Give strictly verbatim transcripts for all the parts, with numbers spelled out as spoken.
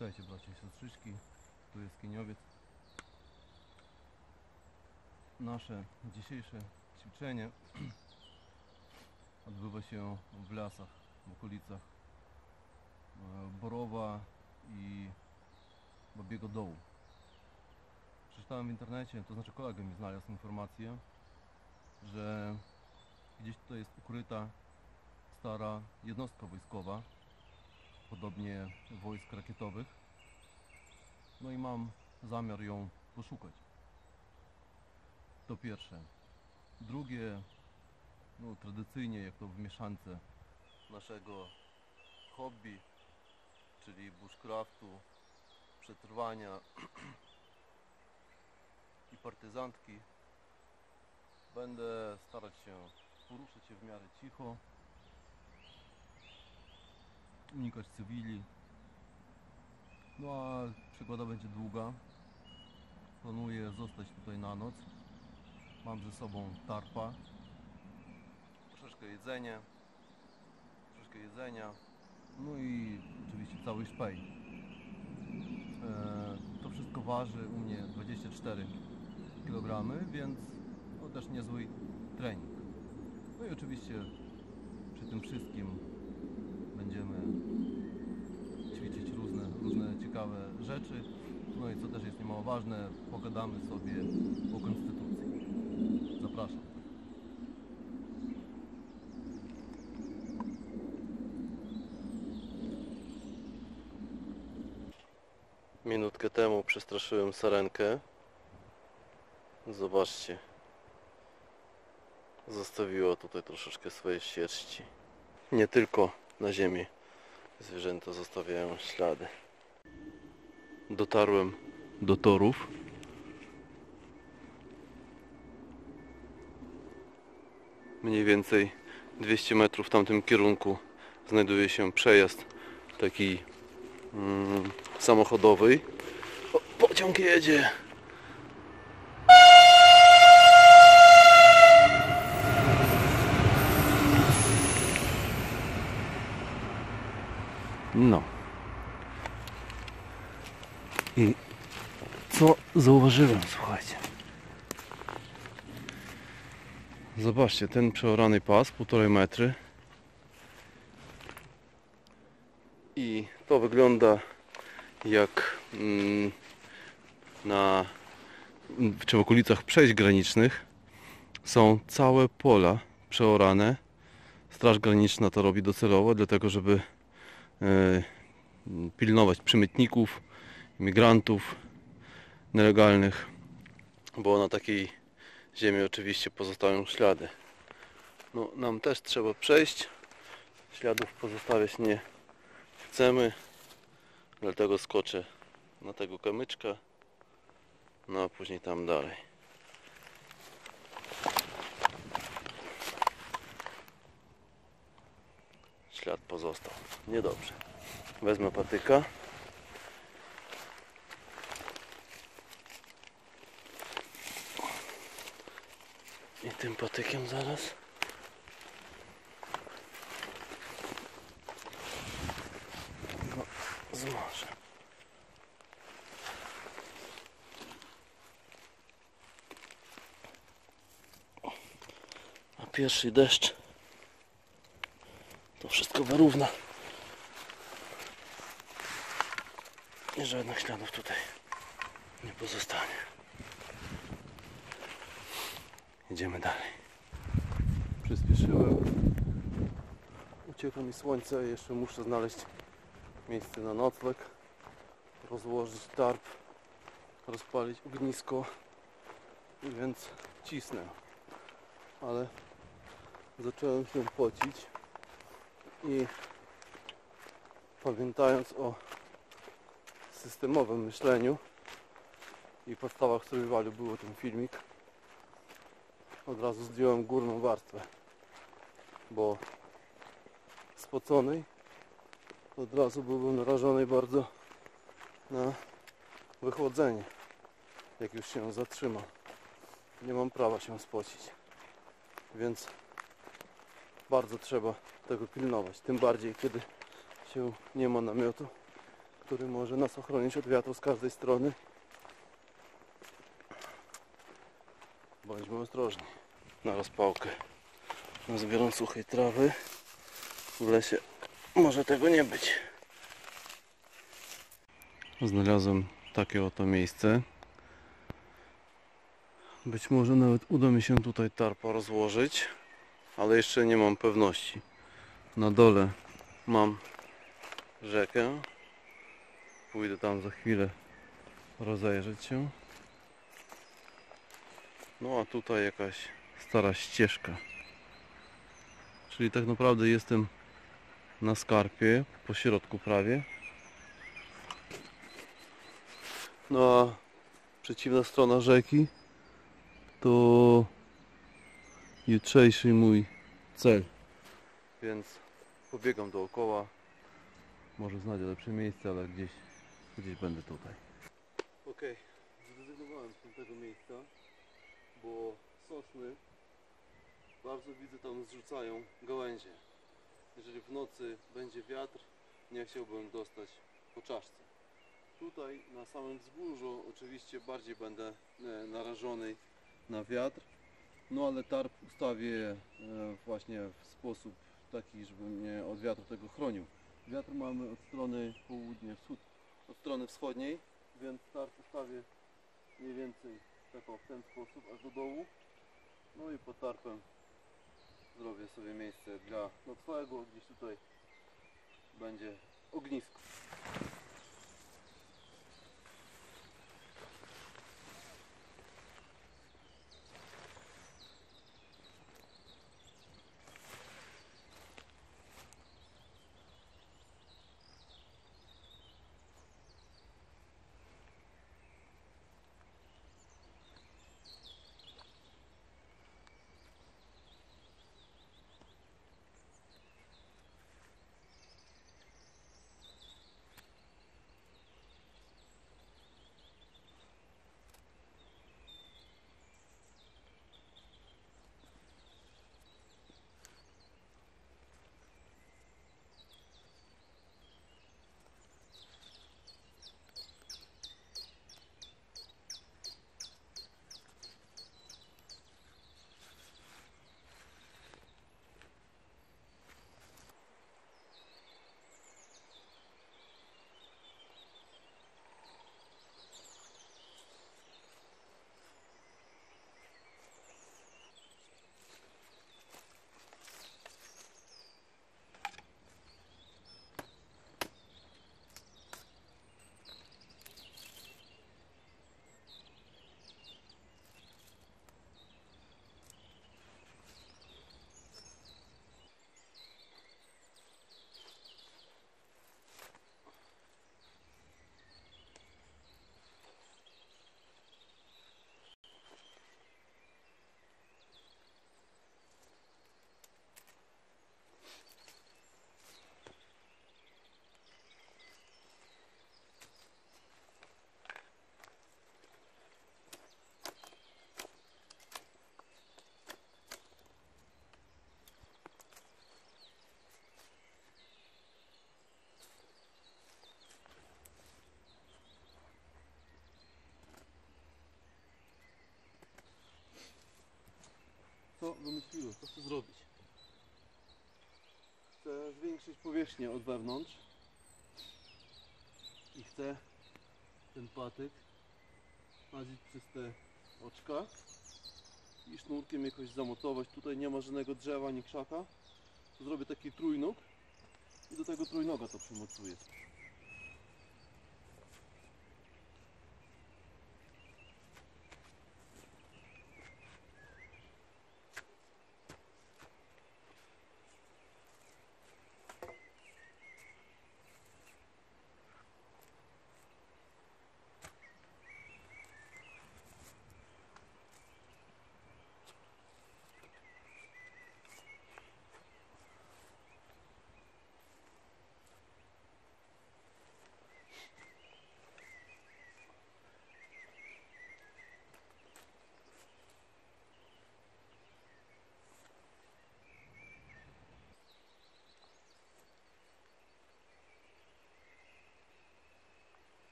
Witajcie bracia i siostrzyczki, tu jest Kieniowiec. Nasze dzisiejsze ćwiczenie odbywa się w lasach, w okolicach Borowa i Babiego Dołu. Przeczytałem w internecie, to znaczy kolega mi znalazł informację, że gdzieś tutaj jest ukryta stara jednostka wojskowa, podobnie wojsk rakietowych. No i mam zamiar ją poszukać. To pierwsze. Drugie, no tradycyjnie jak to w mieszance naszego hobby, czyli bushcraftu, przetrwania i partyzantki, będę starać się poruszać się w miarę cicho, unikać cywili. No a przygoda będzie długa. Planuję zostać tutaj na noc. Mam ze sobą tarpa, troszeczkę jedzenia, troszeczkę jedzenia, no i oczywiście cały szpej. Eee, to wszystko waży u mnie dwadzieścia cztery kilogramy, więc no też niezły trening. No i oczywiście przy tym wszystkim będziemy ćwiczyć różne, różne ciekawe rzeczy. No i co też jest niemało ważne, pogadamy sobie o konstytucji. Zapraszam. Minutkę temu przestraszyłem sarenkę. Zobaczcie. Zostawiło tutaj troszeczkę swojej sierści. Nie tylko na ziemi zwierzęta zostawiają ślady. Dotarłem do torów. Mniej więcej dwieście metrów w tamtym kierunku znajduje się przejazd taki mm, samochodowy. O, pociąg jedzie! No. I co zauważyłem, słuchajcie. Zobaczcie, ten przeorany pas, półtorej metry. I to wygląda jak mm, na czy w okolicach przejść granicznych są całe pola przeorane. Straż Graniczna to robi docelowo, dlatego żeby e, pilnować przemytników, imigrantów nielegalnych, bo na takiej ziemi oczywiście pozostają ślady. No, nam też trzeba przejść, śladów pozostawiać nie chcemy, dlatego skoczę na tego kamyczka, no a później tam dalej. Ślad pozostał. Niedobrze. Wezmę patyka. I tym patykiem zaraz go zmarzę. A pierwszy deszcz to wszystko wyrówna i żadnych śladów tutaj nie pozostanie. Idziemy dalej. Przyspieszyłem. Ucieka mi słońce, jeszcze muszę znaleźć miejsce na nocleg, rozłożyć tarp, rozpalić ognisko, więc cisnę. Ale zacząłem się pocić i pamiętając o systemowym myśleniu i podstawach survivalu, było ten filmik, od razu zdjąłem górną warstwę, bo spoconej od razu byłbym narażony bardzo na wychłodzenie, jak już się zatrzyma. Nie mam prawa się spocić, więc bardzo trzeba tego pilnować, tym bardziej kiedy się nie ma namiotu który może nas ochronić od wiatru z każdej strony. Bądźmy ostrożni na rozpałkę. Zbieram suchej trawy. W lesie może tego nie być. Znalazłem takie oto miejsce. Być może nawet uda mi się tutaj tarpa rozłożyć, ale jeszcze nie mam pewności. Na dole mam rzekę. Pójdę tam za chwilę rozejrzeć się. No a tutaj jakaś stara ścieżka. Czyli tak naprawdę jestem na skarpie, po środku prawie. No a przeciwna strona rzeki to jutrzejszy mój cel. Więc pobiegam dookoła. Może znajdę lepsze miejsce, ale gdzieś, gdzieś będę tutaj. Ok, zrezygnowałem z tego miejsca, bo sosny bardzo widzę tam zrzucają gałęzie. Jeżeli w nocy będzie wiatr, nie chciałbym dostać po czaszce. Tutaj na samym wzgórzu oczywiście bardziej będę narażony na wiatr, no ale tarp ustawię właśnie w sposób taki, żeby mnie od wiatru tego chronił. Wiatr mamy od strony południa, wschód, od strony wschodniej, więc tarp ustawię mniej więcej tak w ten sposób, aż do dołu. No i pod tarpem zrobię sobie miejsce dla nocnego, gdzieś tutaj będzie ognisko. Co wymyśliłem? Co chcę zrobić? Chcę zwiększyć powierzchnię od wewnątrz i chcę ten patyk nadzieć przez te oczka i sznurkiem jakoś zamocować. Tutaj nie ma żadnego drzewa ani krzaka. To zrobię taki trójnóg i do tego trójnoga to przymocuję.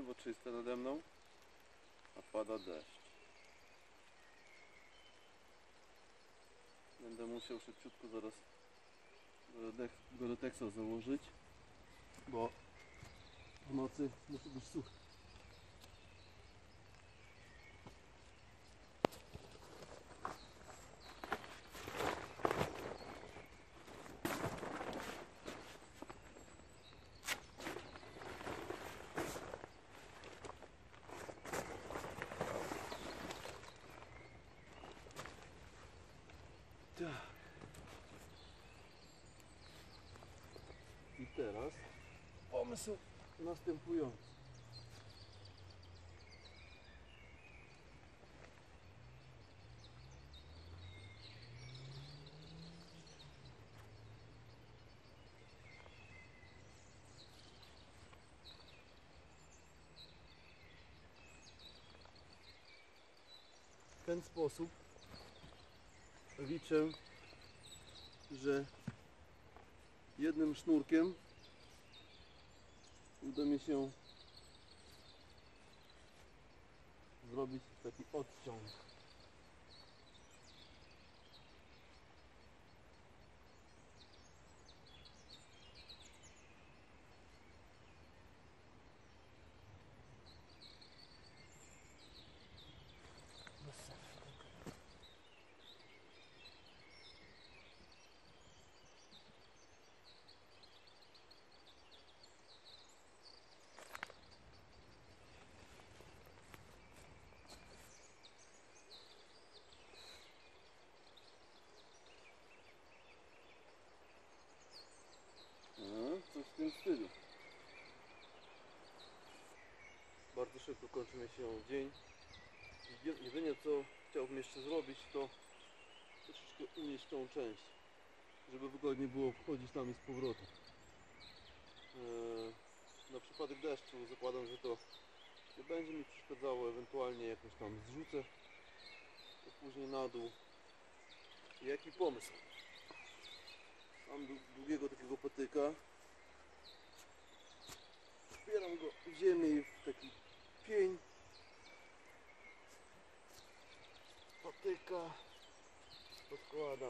niebo czyste nade mną, a pada deszcz. Będę musiał szybciutko zaraz Gore-Texa założyć, bo w nocy musi być suchy. I teraz pomysł następujący. W ten sposób liczę, że jednym sznurkiem uda mi się zrobić taki odciąg. Coś w tym stylu. Bardzo szybko kończy mi się dzień. Jedynie co chciałbym jeszcze zrobić, to troszeczkę unieść tą część, żeby wygodnie było wchodzić tam i z powrotem. Eee, na przypadek deszczu zakładam, że to nie będzie mi przeszkadzało, ewentualnie jakoś tam zrzucę to później na dół. I jaki pomysł? Mam długiego takiego patyka. Zbieram go w ziemię i w taki pień patyka podkładam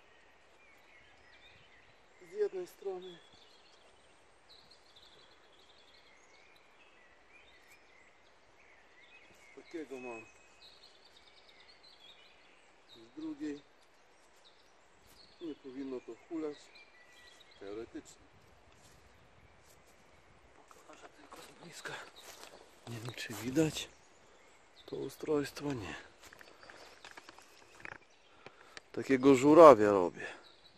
z jednej strony, takiego mam z drugiej. Nie powinno to hulać teoretycznie. Pokażę tylko z bliska. Nie wiem, czy widać to ustrojstwo. Nie. Takiego żurawia robię.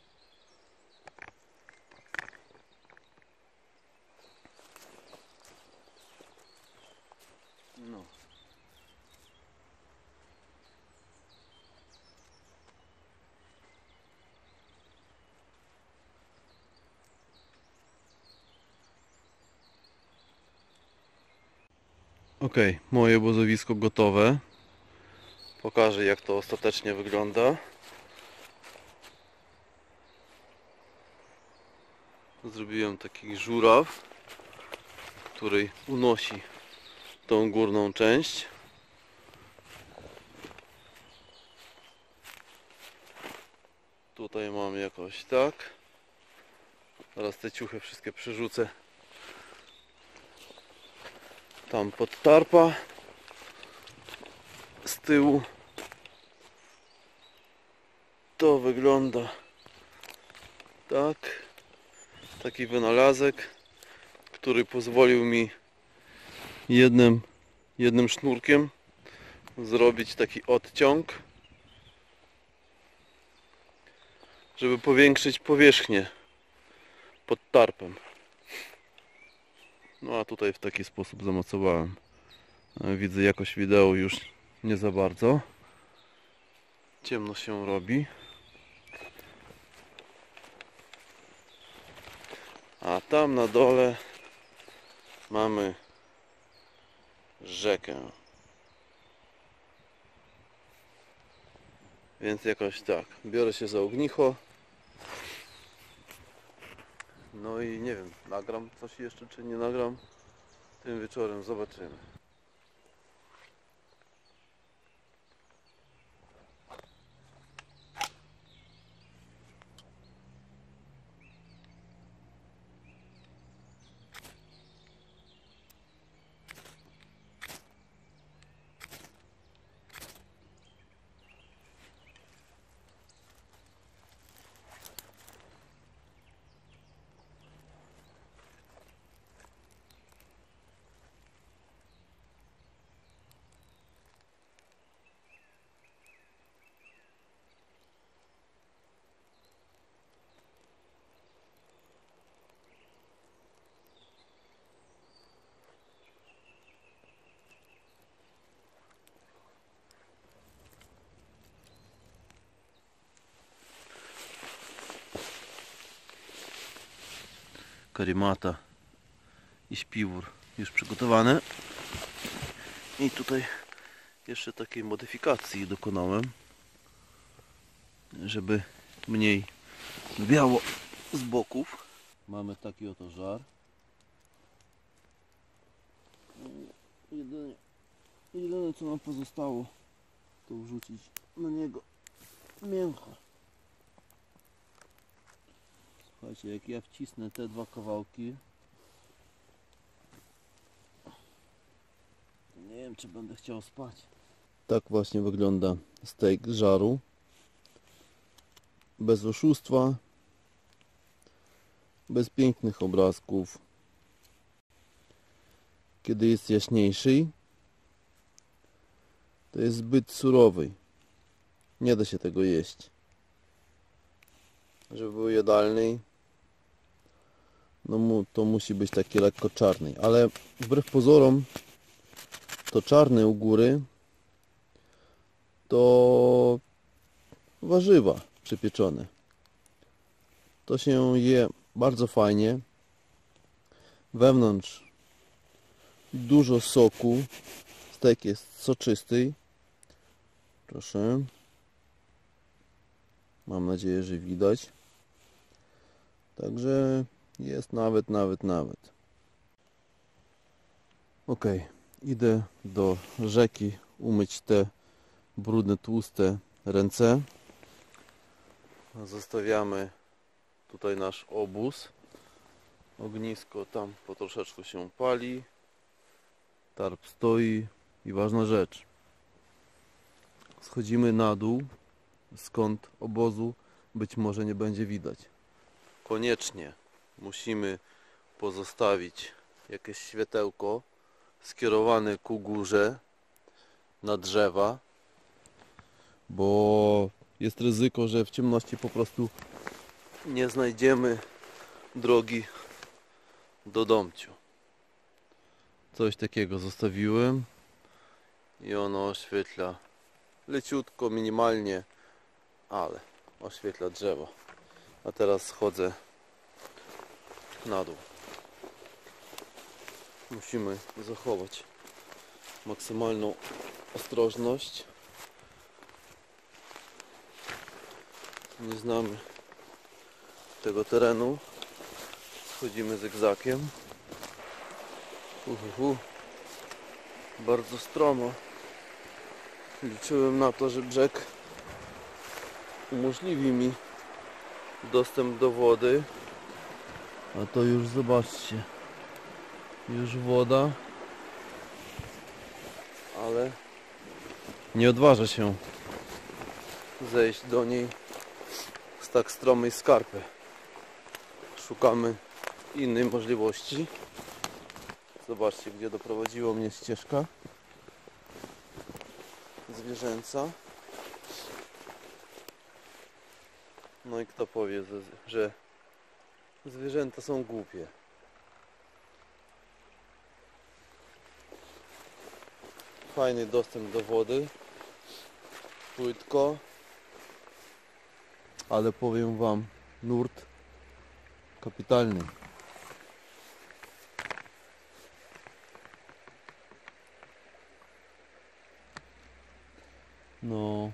No. Ok, moje obozowisko gotowe. Pokażę, jak to ostatecznie wygląda. Zrobiłem taki żuraw, który unosi tą górną część. Tutaj mam jakoś tak. Teraz te ciuchy wszystkie przerzucę tam pod tarpa z tyłu. To wygląda tak. Taki wynalazek, który pozwolił mi jednym, jednym sznurkiem zrobić taki odciąg, żeby powiększyć powierzchnię pod tarpem. No a tutaj w taki sposób zamocowałem. Widzę, jakość wideo już nie za bardzo. Ciemno się robi. A tam na dole mamy rzekę. Więc jakoś tak. Biorę się za ognicho. No i nie wiem, nagram coś jeszcze, czy nie nagram. tym wieczorem zobaczymy. Karimata i śpiwór już przygotowane. I tutaj jeszcze takiej modyfikacji dokonałem, żeby mniej biało z boków. Mamy taki oto żar. Jedyne, jedyne co nam pozostało, to wrzucić na niego mięcho. Słuchajcie, jak ja wcisnę te dwa kawałki, to nie wiem, czy będę chciał spać. Tak właśnie wygląda steak z żaru. Bez oszustwa, bez pięknych obrazków. Kiedy jest jaśniejszy, to jest zbyt surowy. Nie da się tego jeść. Żeby był jadalny, no mu, to musi być taki lekko czarny. Ale wbrew pozorom, to czarny u góry to warzywa przypieczone. To się je bardzo fajnie. Wewnątrz dużo soku. Stek jest soczysty. Proszę. Mam nadzieję, że widać. Także jest nawet, nawet, nawet. Ok, idę do rzeki umyć te brudne, tłuste ręce. Zostawiamy tutaj nasz obóz. Ognisko tam po troszeczku się pali. Tarp stoi i ważna rzecz. Schodzimy na dół, skąd obozu być może nie będzie widać. Koniecznie musimy pozostawić jakieś światełko skierowane ku górze na drzewa, bo jest ryzyko, że w ciemności po prostu nie znajdziemy drogi do domciu. Coś takiego zostawiłem i ono oświetla leciutko, minimalnie, ale oświetla drzewo. A teraz schodzę na dół. Musimy zachować maksymalną ostrożność. Nie znamy tego terenu. Schodzimy zygzakiem. Uhuhu. Bardzo stromo. Liczyłem na to, że brzeg umożliwi mi dostęp do wody. A to już zobaczcie. Już woda. Ale nie odważę się zejść do niej z tak stromej skarpy. Szukamy innej możliwości. Zobaczcie, gdzie doprowadziła mnie ścieżka zwierzęca. No i kto powie, że zwierzęta są głupie. Fajny dostęp do wody. Płytko. Ale powiem wam, nurt kapitalny. No.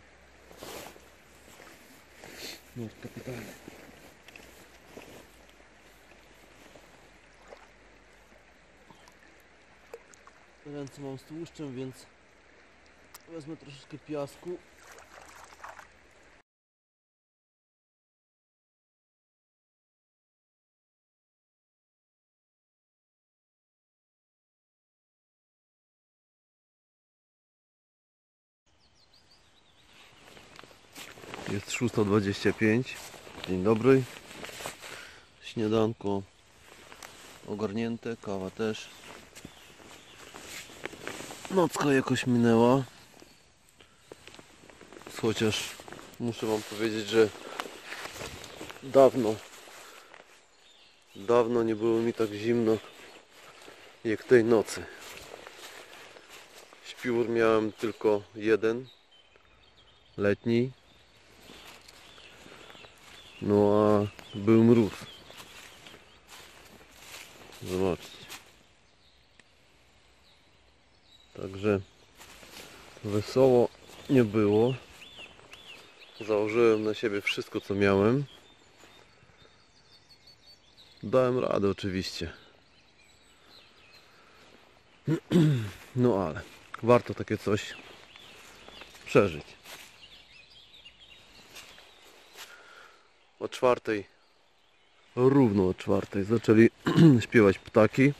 Nurt kapitalny. Ręce mam z tłuszczem, więc wezmę troszeczkę piasku. Jest szósta dwadzieścia pięć. Dzień dobry. Śniadanko ogarnięte, kawa też. Nocka jakoś minęła. Chociaż muszę wam powiedzieć, że dawno dawno nie było mi tak zimno jak tej nocy. Śpiwór miałem tylko jeden, letni. No a był mróz. Zobaczcie. Także wesoło nie było. Założyłem na siebie wszystko, co miałem. Dałem radę oczywiście. No ale warto takie coś przeżyć. O czwartej, równo o czwartej zaczęli śpiewać ptaki.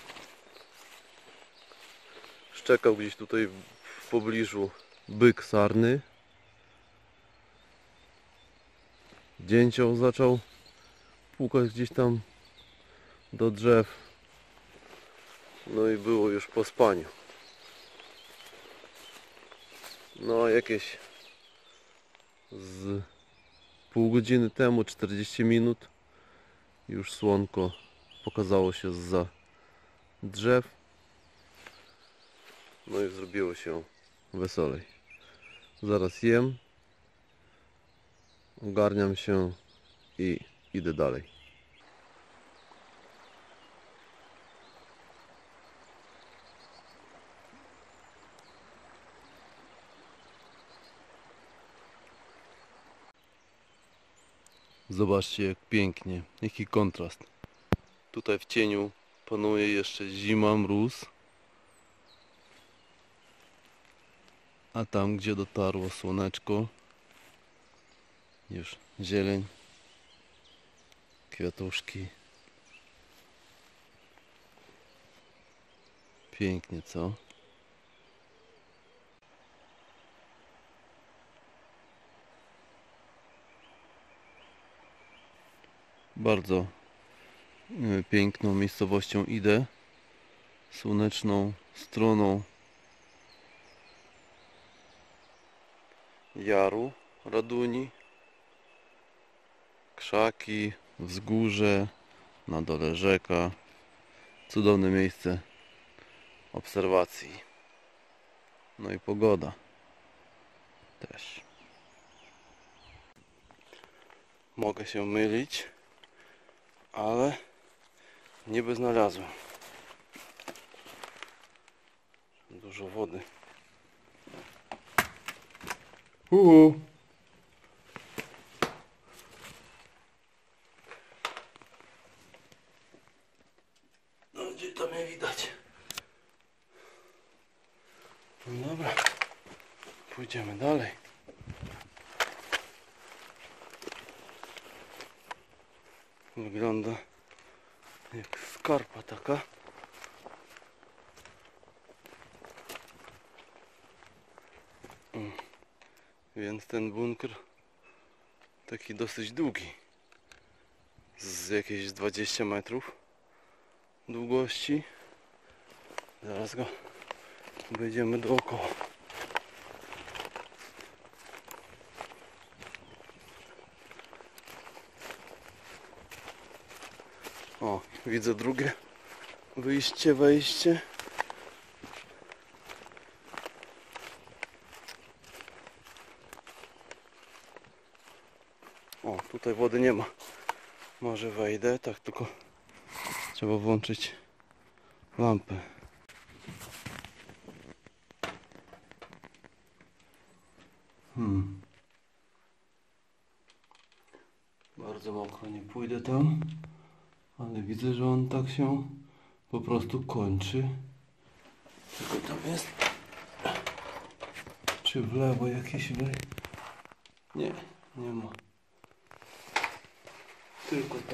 Szczekał gdzieś tutaj w pobliżu byk sarny. Dzięcioł zaczął pukać gdzieś tam do drzew. No i było już po spaniu. No a jakieś z pół godziny temu, czterdzieści minut, już słonko pokazało się zza drzew. No i zrobiło się weselej. Zaraz jem, ogarniam się i idę dalej. Zobaczcie, jak pięknie, jaki kontrast. Tutaj w cieniu panuje jeszcze zima, mróz. A tam, gdzie dotarło słoneczko, już zieleń, kwiatuszki. Pięknie, co? Bardzo piękną miejscowością idę. Słoneczną stroną Jaru Raduni. Krzaki, wzgórze, na dole rzeka. Cudowne miejsce obserwacji. No i pogoda też. Mogę się mylić, ale niby znalazłem. Dużo wody. Uhu. No gdzie to mnie widać? No dobra, pójdziemy dalej. Wygląda jak skarpa taka. Więc ten bunkier taki dosyć długi. Z jakieś dwadzieścia metrów długości. Zaraz go będziemy dookoła. O, widzę drugie wyjście, wejście. O, tutaj wody nie ma. Może wejdę, tak tylko trzeba włączyć lampę. Hmm. Bardzo mokro, nie pójdę tam, ale widzę, że on tak się po prostu kończy. Tylko tam jest. Czy w lewo jakieś wej? Nie, nie ma. Tylko to.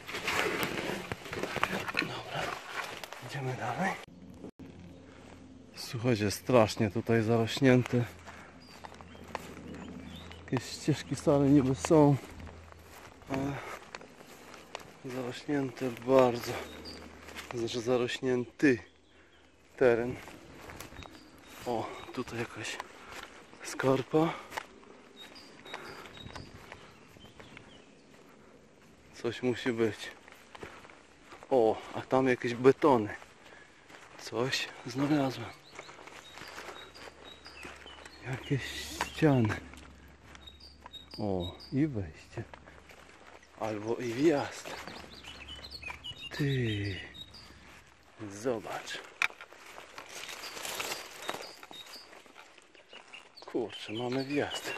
Dobra, idziemy dalej. Słuchajcie, strasznie tutaj zarośnięte. Jakieś ścieżki wcale niby są, ale zarośnięte bardzo. Znaczy zarośnięty teren. O, tutaj jakaś skarpa. Coś musi być. O, a tam jakieś betony. Coś znalazłem. Jakieś ściany. O, i wejście. Albo i wjazd. Ty. Zobacz. Kurczę, mamy wjazd.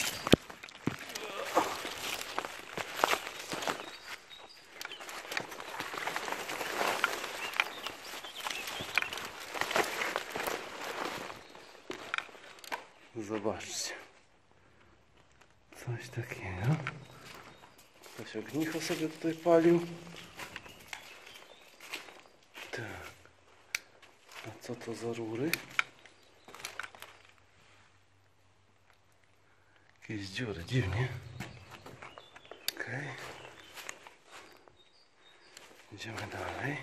Zobaczcie. Coś takiego. Ktoś ognicho sobie tutaj palił. Tak. A co to za rury? Jakieś dziury, dziwnie. Okej. Okay. Idziemy dalej.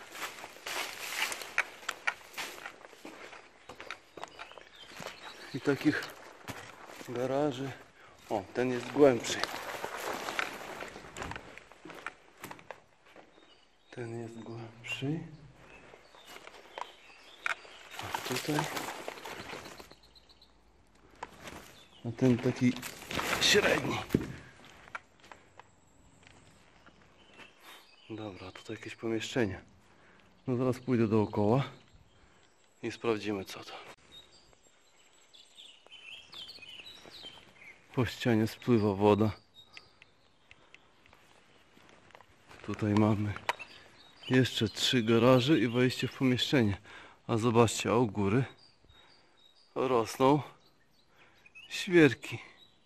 I takich garaży. O, ten jest głębszy. Ten jest głębszy. A tutaj. A ten taki średni. Dobra, tutaj jakieś pomieszczenie. No zaraz pójdę dookoła i sprawdzimy co to. Po ścianie spływa woda. Tutaj mamy jeszcze trzy garaże i wejście w pomieszczenie. A zobaczcie, a u góry rosną świerki.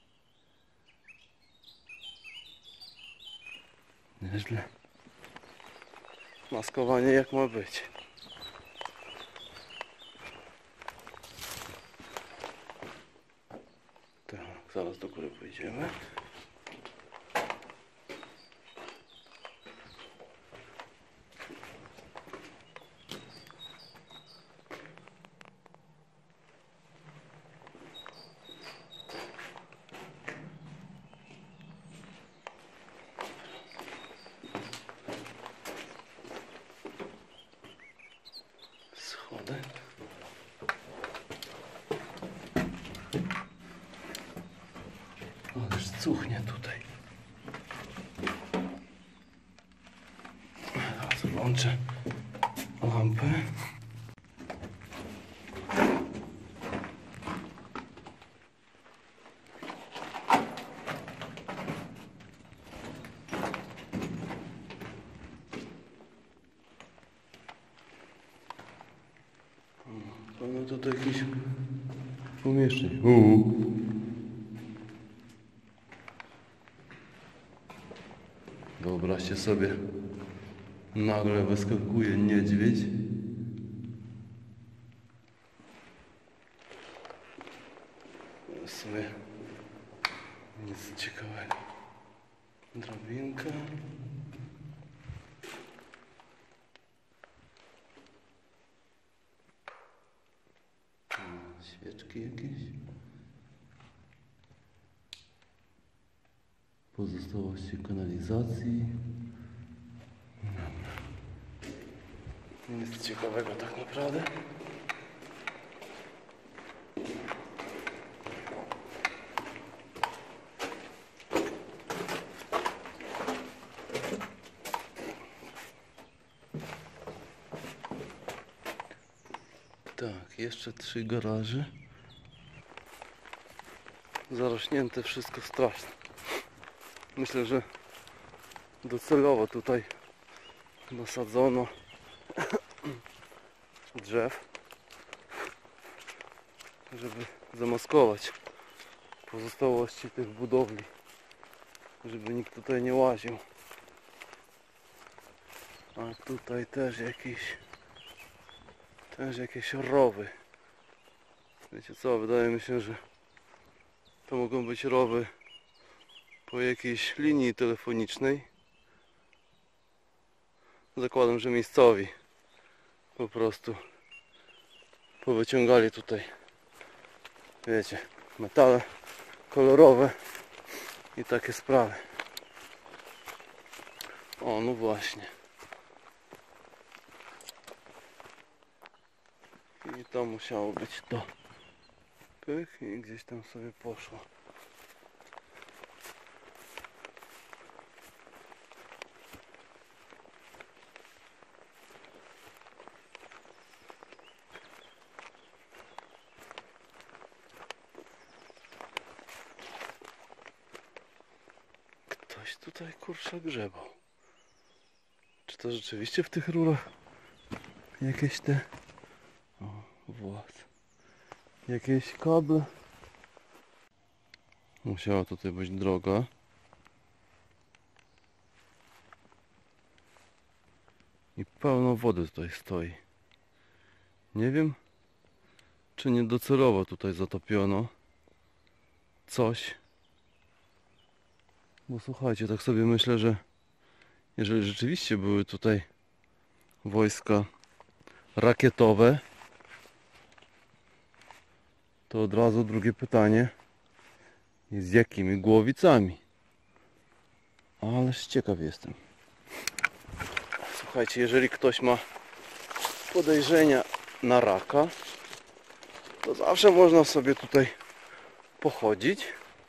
Nieźle. Maskowanie jak ma być. Tak, zaraz do góry pójdziemy. Schody. Ależ cuchnie tutaj. Teraz włączę lampę. No tutaj jakieś pomieszczenie. Uuu. Wyobraźcie sobie, nagle wyskakuje niedźwiedź. W sumie nic ciekawego. Drabinka. Świeczki jakieś. Pozostałości kanalizacji. Dobra. Nic ciekawego tak naprawdę. Tak, jeszcze trzy garaże. Zarośnięte wszystko strasznie. Myślę, że docelowo tutaj nasadzono drzew. żeby zamaskować pozostałości tych budowli, żeby nikt tutaj nie łaził. A tutaj też jakieś też jakieś rowy. Wiecie co, wydaje mi się, że to mogą być rowy po jakiejś linii telefonicznej. Zakładam, że miejscowi po prostu powyciągali tutaj, wiecie, metale kolorowe i takie sprawy. O, no właśnie. I to musiało być to. Pych i gdzieś tam sobie poszło. Ktoś tutaj kurczę grzebał. Czy to rzeczywiście w tych rurach jakieś te... O, włas. Jakieś kable. Musiała tutaj być droga. I pełno wody tutaj stoi. Nie wiem, czy nie docelowo tutaj zatopiono coś. Bo słuchajcie, tak sobie myślę, że jeżeli rzeczywiście były tutaj wojska rakietowe, to od razu drugie pytanie, z jakimi głowicami? Ależ ciekaw jestem. Słuchajcie, jeżeli ktoś ma podejrzenia na raka, to zawsze można sobie tutaj pochodzić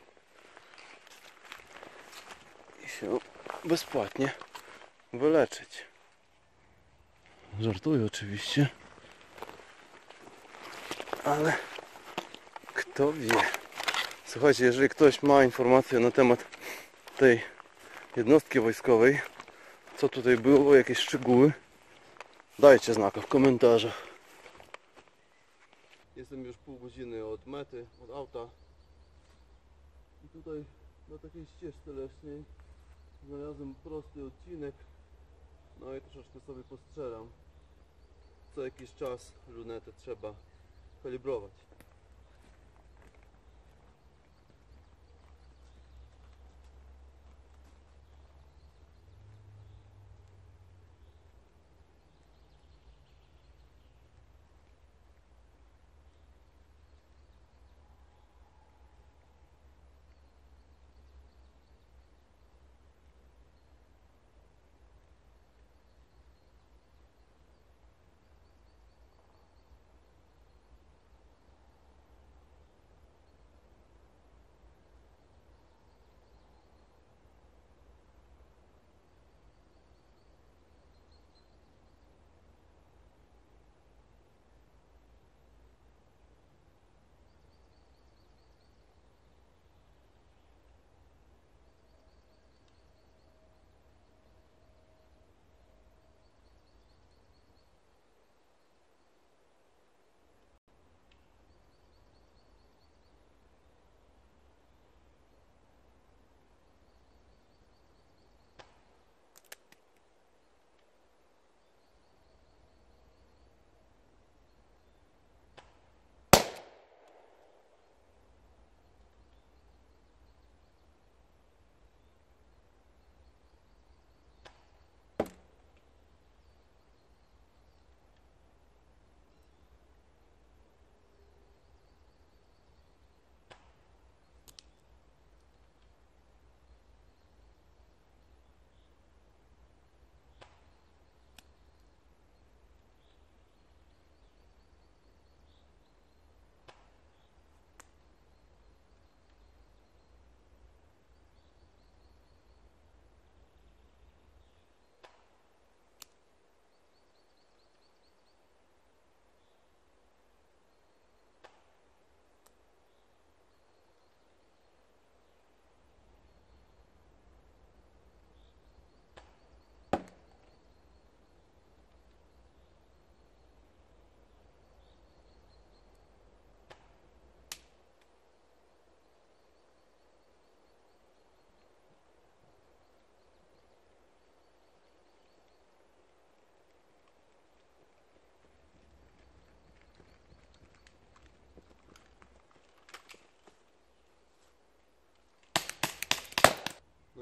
i się bezpłatnie wyleczyć. Żartuję oczywiście, ale kto wie. Słuchajcie, jeżeli ktoś ma informacje na temat tej jednostki wojskowej, co tutaj było, jakieś szczegóły, dajcie znaka w komentarzach. Jestem już pół godziny od mety, od auta. I tutaj na takiej ścieżce leśnej znalazłem prosty odcinek. No i troszeczkę sobie postrzelam. Co jakiś czas lunetę trzeba kalibrować.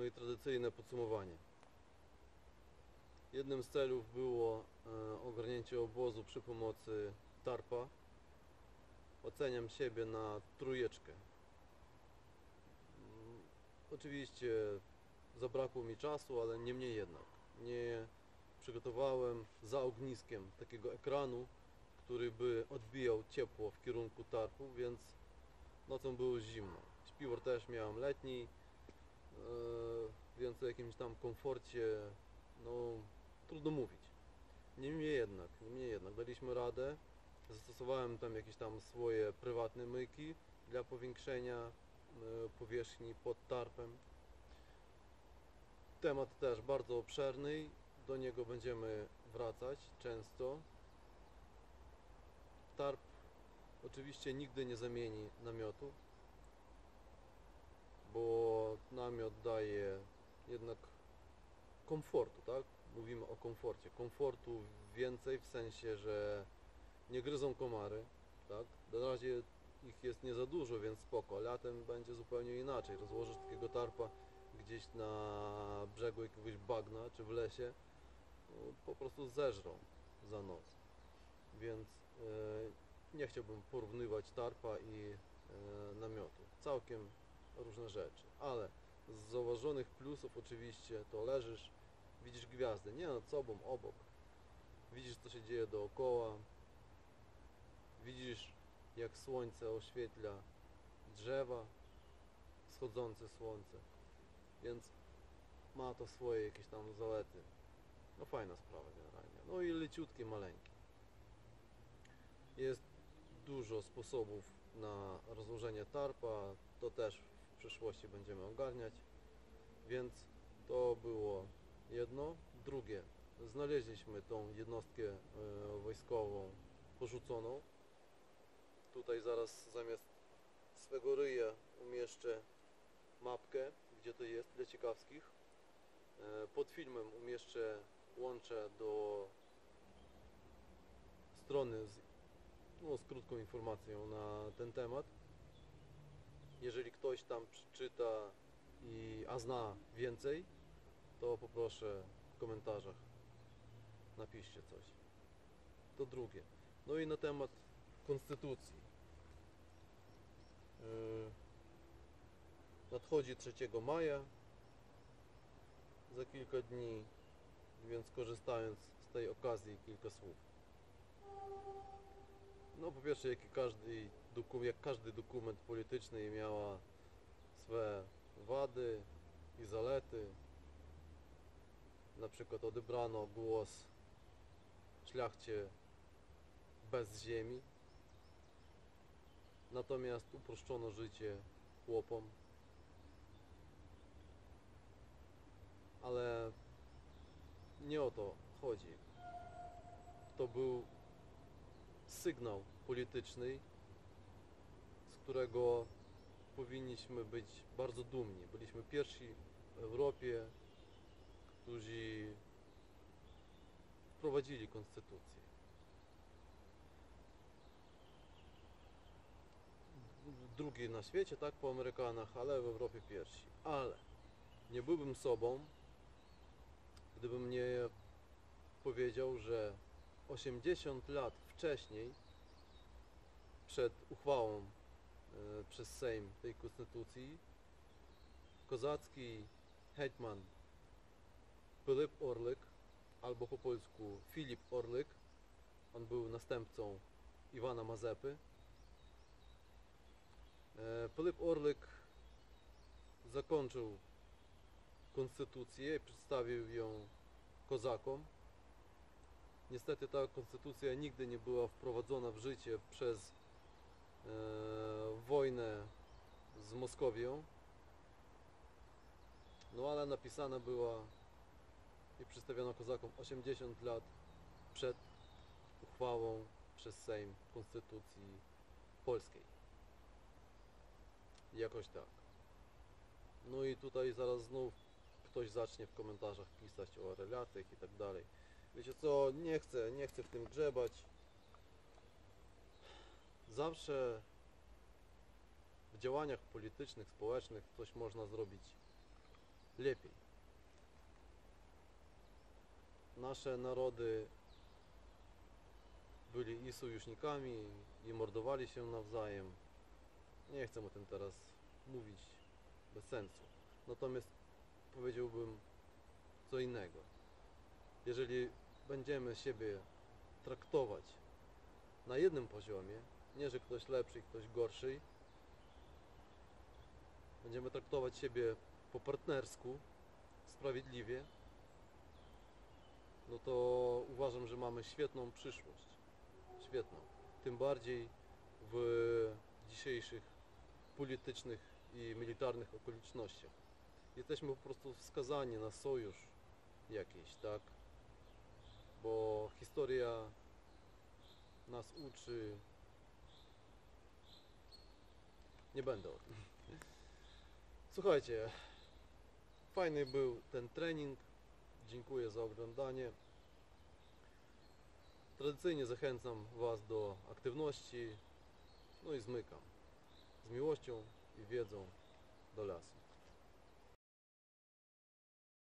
No i tradycyjne podsumowanie. Jednym z celów było e, ogarnięcie obozu przy pomocy tarpa. Oceniam siebie na trójeczkę. Mm, Oczywiście zabrakło mi czasu, ale niemniej jednak. Nie przygotowałem za ogniskiem takiego ekranu, który by odbijał ciepło w kierunku tarpu, więc nocą było zimno. Śpiwór też miałem letni, e, więc o jakimś tam komforcie, no trudno mówić. Niemniej jednak, niemniej jednak daliśmy radę. Zastosowałem tam jakieś tam swoje prywatne myjki dla powiększenia e, powierzchni pod tarpem. Temat też bardzo obszerny, do niego będziemy wracać często. Tarp oczywiście nigdy nie zamieni namiotu, bo namiot daje jednak komfortu, tak? Mówimy o komforcie. Komfortu więcej w sensie, że nie gryzą komary, tak? Na razie ich jest nie za dużo, więc spoko. Latem będzie zupełnie inaczej. Rozłożysz takiego tarpa gdzieś na brzegu jakiegoś bagna czy w lesie, no, po prostu zeżrą za noc. Więc e, nie chciałbym porównywać tarpa i e, namiotu. Całkiem różne rzeczy, ale z zauważonych plusów oczywiście to leżysz, widzisz gwiazdy, nie nad sobą, obok. Widzisz, co się dzieje dookoła. Widzisz, jak słońce oświetla drzewa, wschodzące słońce. Więc ma to swoje jakieś tam zalety. No fajna sprawa generalnie. No i leciutkie, maleńkie. Jest dużo sposobów na rozłożenie tarpa. To też w przyszłości będziemy ogarniać. Więc to było jedno. Drugie, znaleźliśmy tą jednostkę e, wojskową porzuconą. Tutaj zaraz zamiast swego ryja umieszczę mapkę, gdzie to jest, dla ciekawskich. E, Pod filmem umieszczę łącze do strony z, no, z krótką informacją na ten temat. Jeżeli ktoś tam przeczyta i a zna więcej, to poproszę w komentarzach, napiszcie coś. To drugie. No i na temat konstytucji. Yy, nadchodzi trzeciego maja, za kilka dni, więc korzystając z tej okazji kilka słów. No po pierwsze, jak każdy, doku, jak każdy dokument polityczny miała swe wady i zalety. Na przykład odebrano głos szlachcie bez ziemi, natomiast uproszczono życie chłopom. Ale nie o to chodzi. To był sygnał polityczny, z którego powinniśmy być bardzo dumni. Byliśmy pierwsi w Europie, którzy wprowadzili konstytucję. Drugi na świecie, tak, po Amerykanach, ale w Europie pierwsi. Ale nie byłbym sobą, gdybym nie powiedział, że osiemdziesiąt lat wcześniej, przed uchwałą e, przez Sejm tej konstytucji, kozacki hetman Pylip Orlik, albo po polsku Filip Orlik, on był następcą Iwana Mazepy. E, Pylip Orlik zakończył konstytucję i przedstawił ją kozakom. Niestety ta konstytucja nigdy nie była wprowadzona w życie przez e, wojnę z Moskowią. No ale napisana była i przedstawiona kozakom osiemdziesiąt lat przed uchwałą przez Sejm Konstytucji Polskiej. Jakoś tak. No i tutaj zaraz znów ktoś zacznie w komentarzach pisać o relacjach i tak dalej. Wiecie co, nie chcę, nie chcę w tym grzebać. Zawsze w działaniach politycznych, społecznych coś można zrobić lepiej. Nasze narody byli i sojusznikami, i mordowali się nawzajem. Nie chcę o tym teraz mówić, bez sensu. Natomiast powiedziałbym co innego. Jeżeli będziemy siebie traktować na jednym poziomie, nie że ktoś lepszy i ktoś gorszy, będziemy traktować siebie po partnersku, sprawiedliwie, no to uważam, że mamy świetną przyszłość. Świetną. Tym bardziej w dzisiejszych politycznych i militarnych okolicznościach. Jesteśmy po prostu wskazani na sojusz jakiś, tak? Bo historia nas uczy... Nie będę o tym. Słuchajcie, fajny był ten trening. Dziękuję za oglądanie. Tradycyjnie zachęcam Was do aktywności. No i zmykam. Z miłością i wiedzą do lasu.